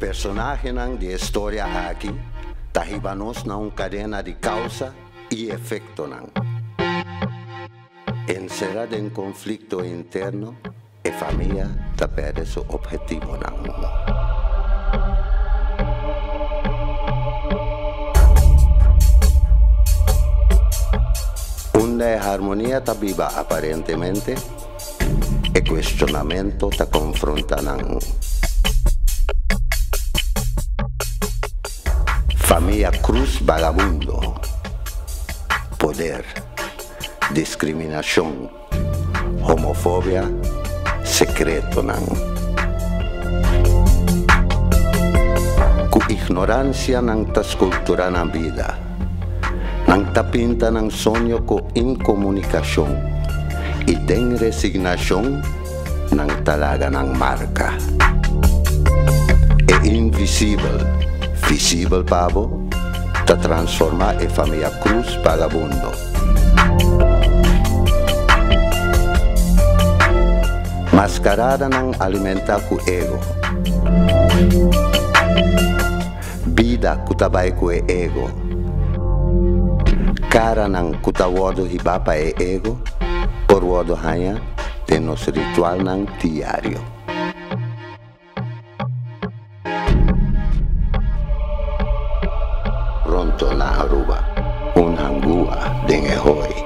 personaje de historia aquí tahibanos na cadena de causa y efecto. Encerrada en conflicto interno, e familia ta perde su objetivo. Una armonía ta viva aparentemente, e cuestionamiento ta confrontan. Familia Cruz Vagabundo, poder, discriminación, homofobia, secreto. Ku ignorancia nang tas kultura ng vida, nang tapinta ng sonyo ko inkomunikasyon, iteng resignation ng talaga ng marka. E invisible, visible pavo, ta transforma e familia Cruz Vagabundo. Maskarada ng alimenta ku ego. Bida kutabay ku e ego. Cara ng kutawodo hibapa e ego, por wodo hanya de nos ritual ng diario. Pronto na Aruba, un Hangua de Hooi.